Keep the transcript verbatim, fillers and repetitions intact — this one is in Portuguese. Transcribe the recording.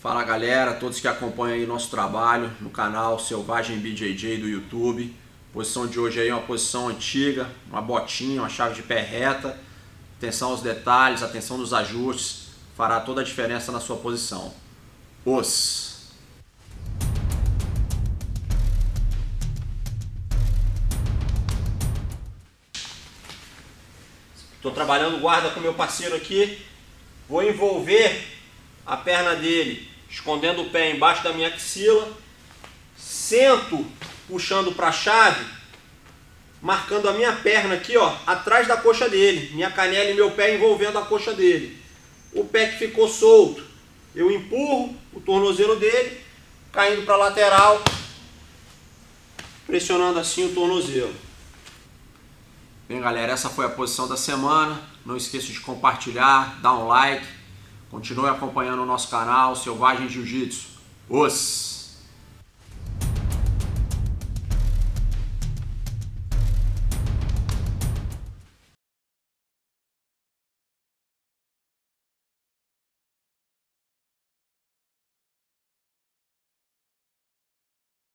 Fala galera, todos que acompanham aí nosso trabalho no canal Selvagem B J J do YouTube. A posição de hoje aí é uma posição antiga, uma botinha, uma chave de pé reta. Atenção aos detalhes, atenção nos ajustes, fará toda a diferença na sua posição. Os. Estou trabalhando guarda com meu parceiro aqui. Vou envolver a perna dele, escondendo o pé embaixo da minha axila. Sento puxando para a chave, marcando a minha perna aqui, ó, atrás da coxa dele. Minha canela e meu pé envolvendo a coxa dele. O pé que ficou solto, eu empurro o tornozelo dele, caindo para a lateral, pressionando assim o tornozelo. Bem galera, essa foi a posição da semana. Não esqueça de compartilhar, dar um like. Continue acompanhando o nosso canal Selvagem Jiu-Jitsu. Os!